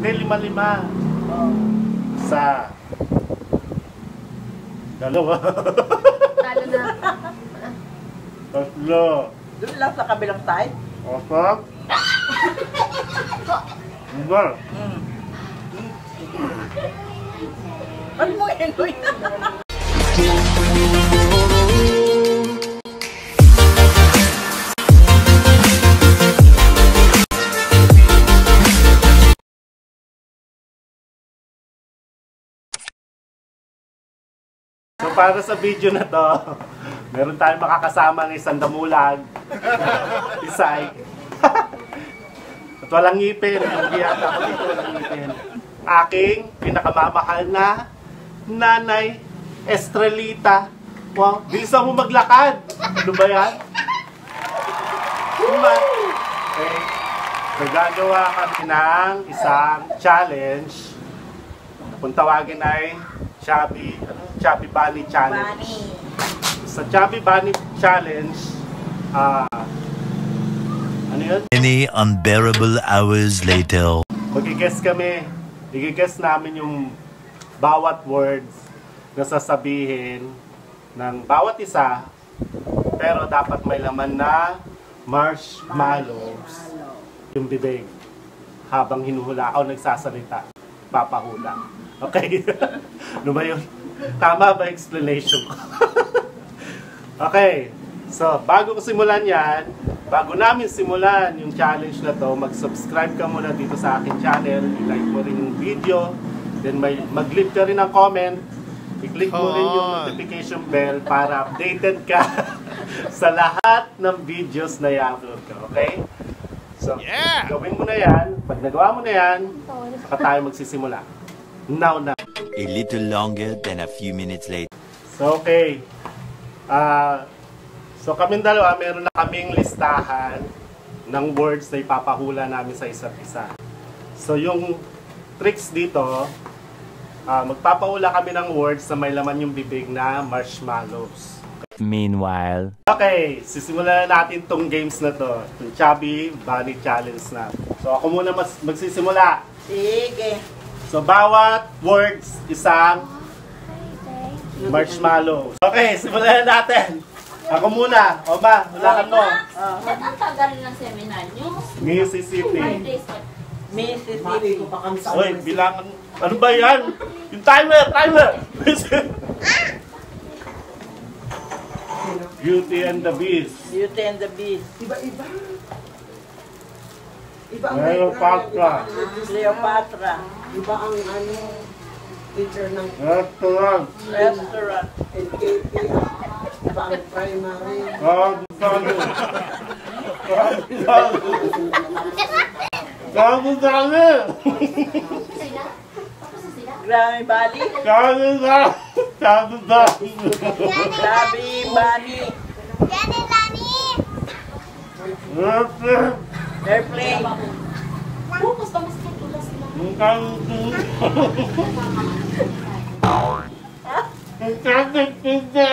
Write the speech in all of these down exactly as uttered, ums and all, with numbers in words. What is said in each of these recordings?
Hindi, lima-lima. Oh. Isa. Dalawa. Talo na. Tatlo. Doon lang sa kabilang side. Apat. Lima. Mm. Ano mo yun? So para sa video na to, meron tayong makakasama ng isang damulag, isay, at walang ngipin, hindi yata ako dito walang ngipin. Aking pinakamamahal na nanay, Estrelita. Wow, bilisan mo maglakad. Ano ba yan? Diba? Okay. So gagawa kami ng isang challenge. Kung tawagin ay Chubby, ano? Chubby Bunny Challenge. Bunny. Sa Chubby Bunny Challenge, ah, uh, ano yun? Many unbearable hours later. Mag-guess kami. I-guess namin yung bawat words na sasabihin ng bawat isa, pero dapat may laman na marshmallows yung bibig habang hinuhula o nagsasalita, papahula. Okay? Ano ba yun? Tama ba explanation ko? Okay. So, bago ko simulan yan, bago namin simulan yung challenge na to, mag-subscribe ka muna dito sa akin channel, i-like mo rin yung video, then may, mag-leave ka rin ng comment, i-click mo rin yung notification bell para updated ka sa lahat ng videos na i-upload ko, okay? So, yeah! Gawin mo na yan, pag nagawa mo na yan, saka tayo magsisimula. Now na. A little longer than a few minutes later. So, okay. Ah... Uh, So kaming dalawa, meron na kaming listahan ng words na ipapahula namin sa isa't isa. So yung tricks dito, uh, magpapahula kami ng words na may laman yung bibig na marshmallows. Meanwhile, okay, sisimulan na natin tong games na to. Itong Chubby Bunny Challenge na. So ako muna mas magsisimula. Sige. So bawat words, isang marshmallows. Okay, simulan na natin. Ako muna. O ba, hulakan mo. Uh, Ba't ang tagal ng seminar nyo? Mississippi. Mississippi. Uy, bilangan. Ano ba yan? Yung timer, timer! Beauty and the Beast. Beauty and the Beast. Iba-iba. Iba ang Cleopatra. Cleopatra. Iba ang ano, teacher ng Restaurant. Restaurant. N K P. Iba ang primary. Kabisado. Kabisado. Kabisado. Grammy Valley. Kabisado. Kabisado. Grammy Valley. Airplane. Airplane. Focus ba mas katulas na? Ang kanto. Ang kanto pizza.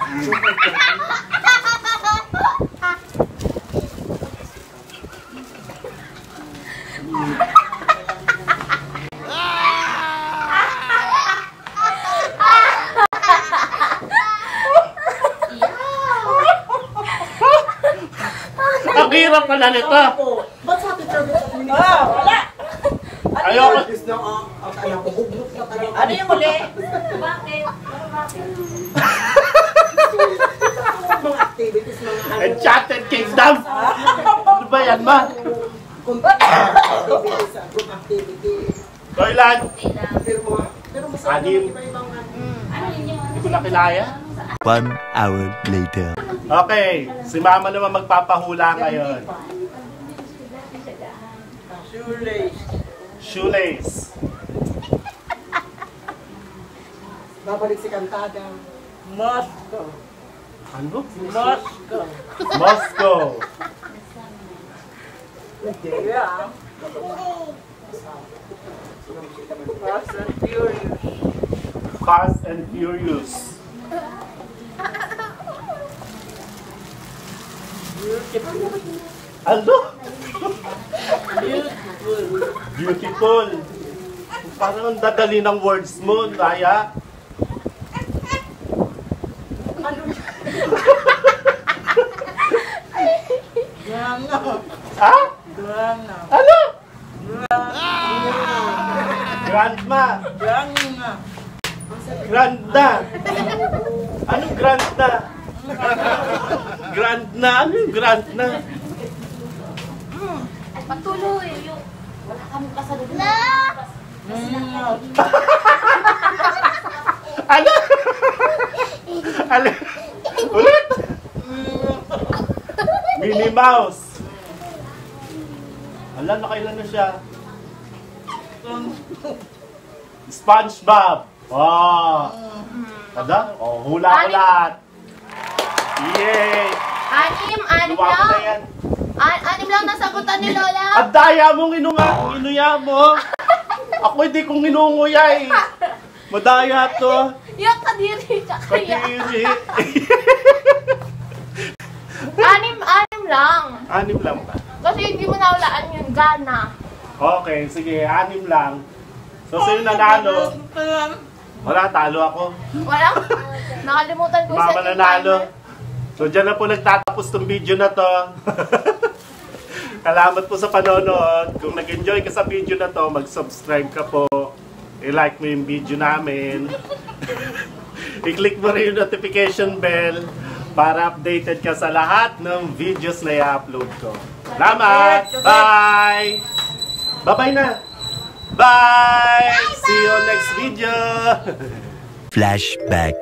Ang hirap pala nito. Ba't sa teacher mo sa community? Ah, wala. Ayoko. Ano yung muli? Bakit? Bakit? Mga activities, mga ano. Enchanted Kingdom. Ano ba yan, ma? Activities, group activity. Toilan. Pero mga, pero masaya Anim. naman iba-ibang ano. Ano yun yung... Hindi ko na kinaya. One hour later. Okay, si mama naman magpapahula ngayon. Shoelace. Shoelace. Babalik si Kantada. Moscow. Ano? Moscow. Moscow. Yeah. Fast and Furious. Fast and Furious. Beautiful. Ano? Beautiful. Beautiful. Parang ang dadali ng words mo, Naya. Gana. Ha? Gana. Ano? Grandma. Gana. Granda. Anong granda? Grandna? Ano yung grandna? Patuloy. Yung, wala kami kasalubuhan. Kasi Mm. Ano? Ano? Ulit? Minnie Mouse. Ala, nakailan na siya? SpongeBob. Oh. Ada? Oh, hula ko Anim. lahat. Yay! Anim, anim Luwa ko na lang. yan. An anim lang nasagutan ni Lola. Ang daya mong inunga, inuya mo. Ako hindi kong inunguya eh. Madaya to. Yung kadiri, tsaka yan. Kadiri. Anim, anim lang. Anim lang ba? Kasi hindi mo naulaan yung gana. Okay, sige, anim lang. So, sino nanalo? Wala, talo ako. Wala. Nakalimutan ko Mama yung nanalo. timer. So, dyan na po nagtatapos tong video na to. Salamat po sa panonood. Kung nag-enjoy ka sa video na to, mag-subscribe ka po. I-like mo yung video namin. I-click mo rin yung notification bell para updated ka sa lahat ng videos na i-upload ko. Salamat! Bye! Bye-bye na! Bye! See you next video! Flashback.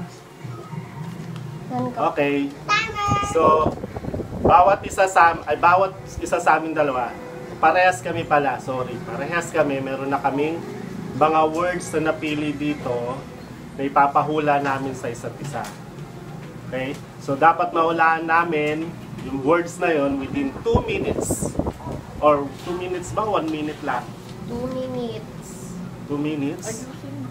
Okay. So, bawat isa sa ay bawat isa sa aming dalawa, parehas kami pala, sorry. Parehas kami, meron na kaming mga words na napili dito na ipapahula namin sa isa't isa. Okay? So, dapat mahulaan namin yung words na yon within two minutes. Or two minutes ba? one minute lang. Two minutes. two minutes?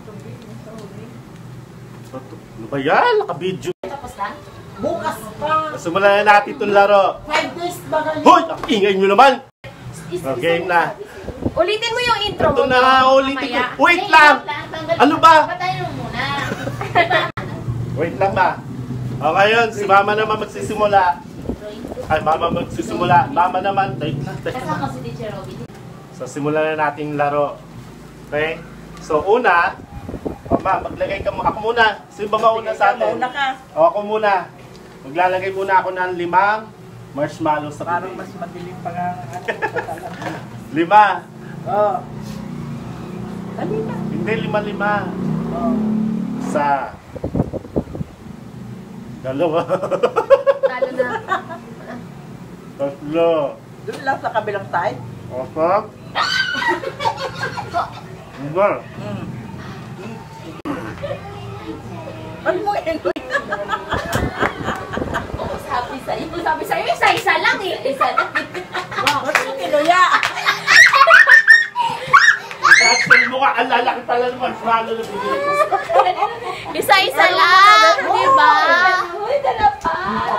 So, to- ano ba yan? Naka-video. Tapos na? Bukas pa. Simulan na natin itong laro. Five days ba kayo? Hoy! Ang ingay nyo naman! Is- So, game na. Ulitin mo yung intro Ito mo. na, no? ulitin ko. Mamaya. Wait lang! Ano ba? Patayin mo muna. Wait lang ba? O ngayon, si mama naman magsisimula. Ay, mama magsisimula. Mama naman, wait lang. wait lang. Kasama si Teacher Robby. So, simulan na nating laro. Okay? So, una, mama, maglagay ka mo. Ako muna. Sino ba mauna sa atin? Mauna ka. O, ako muna. Maglalagay muna ako ng limang marshmallow sa Parang piling. mas madilim pa nga. Lima. Oh. Dali na. Hindi, lima-lima. Oh. Isa. Dalawa. Talo na. Tatlo. Doon lang sa kabilang side. Apat. Lima. Mm. Ano mo yun? Oo, sabi sa'yo. Sabi sa'yo, isa-isa lang eh. Isa lang. Bakit mo kinuya? Kasi mo ka, ang lalaki pala ng marshmallow na bigay ko. Isa-isa lang. Di ba? Uy, dala pa.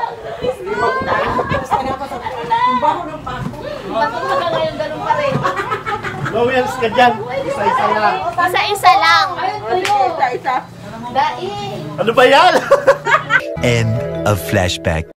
Tapos ka na pa sa tumbaho ng pako. Bakit ka ngayon ganun pa rin? Lowers ka dyan. Isa-isa lang. Isa-isa lang. Ayun, O sige, tuyo. isa-isa. Dai. Ano ba yan? End of flashback.